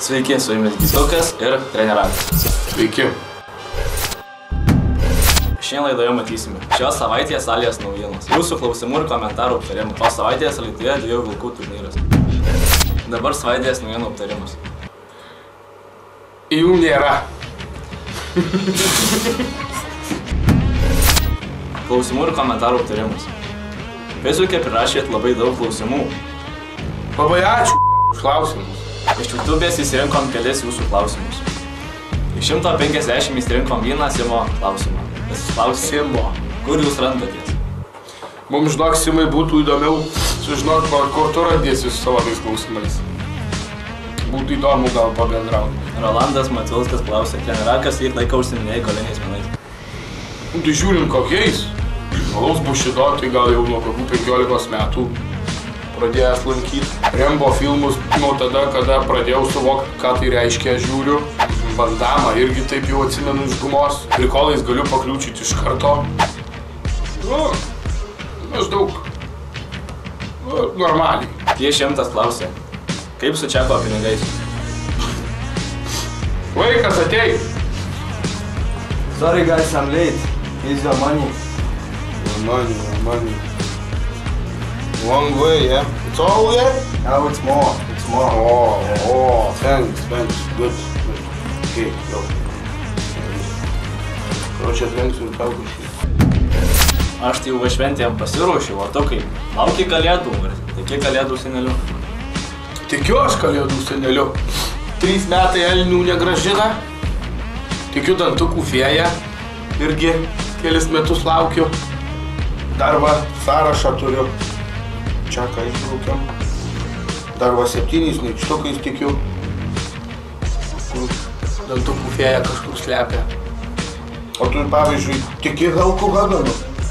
Sveiki, su jumis Gytukas ir Trenerakas. Sveiki. Šiandien laidoje matysime šios savaitės salės naujienos, jūsų klausimų ir komentarų aptarimų. Po savaitės Alytuje 2 vilkų turnyras. Dabar savaitės naujienų aptarimas. Jų nėra. Klausimų ir komentarų aptarimas. Feisbuke prirašėt labai daug klausimų. Labai ačiū už klausimus. Iš YouTube'ės įsirinkom kelis jūsų klausimus. Iš 150 įsirinkom vieną Simo klausimą. Simo. Kur jūs randatės? Mums, žinok, Simai, būtų įdomiau sužinoti, kur tu randėsi su savo tais klausimais. Būtų įdomu gal pabendrauti. Rolandas Maciulskas klausė, Trenerakas kiek laiko užsiminėjai koliniais menais? Tai žiūrint kokiais. Alaus Bušido, tai gal jau nuo kokių 15 metų pradėjęs lankyti. Rembo filmus nuo tada, kada pradėjau suvokti, ką tai reiškia, žiūriu. Bandamą irgi taip jau atsimenu iš gumos. Prikolais galiu pakliūčyti iš karto. Maždaug normaliai. Tie 100 klausė, kaip su čeko pinigais? Vaikas atei! Sorry guys, I'm late. Here's your money. Your money. One way, yeah? It's all there? Now it's more. It's more. Oh, thanks. Good. Okay, go. Короче, atlenksiu ir tau kažkaip. Aš tai jau va šventėm pasiruošiau, o tu kaip? Lauki kalėdų, ar tiki kalėdų seneliu? Tikiu aš kalėdų seneliu. 3 metai elnių negrąžina. Tikiu dantukų fėją. Irgi kelis metus laukiu. Dar va sąrašą turiu. Čia ką išbraukiam. Dar va 7 nykštukais tikiu. Kur dantukų fėja kažkur slepia. O tu, pavyzdžiui, tiki Halku Haganu?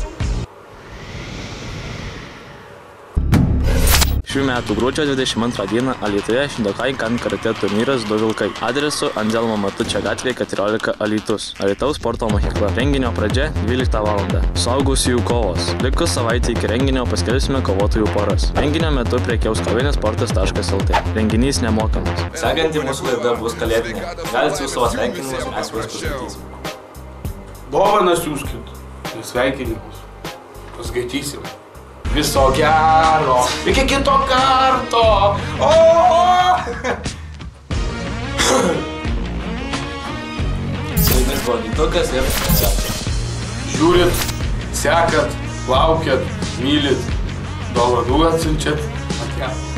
Šių metų gruodžio 22 dieną Alytuje Šindokai Kan karate turnyras 2 vilkai. Adresu Anzelmo Matučio gatvėje 14 Alytus. Alytaus sporto mokykla. Renginio pradžia 12 val. Suaugusiųjų kovos. Likus savaitę iki renginio paskelbsime kovotojų poras. Renginio metu prekiaus kavinės sportas.lt. Renginys nemokamas. Sekanti mūsų laida bus kalėdinė. Galite siųsti savo sveikinimus, mes juos paskaitysim. Dovaną siųskit. Sveikinimus. Paskaitysim. Viso gero. Iki kito karto. Su jumis buvo Gytukas ir Trenerakas. Žiūrit, sekat, laukiat, mylit, dovanų atsiunčiat. Ate.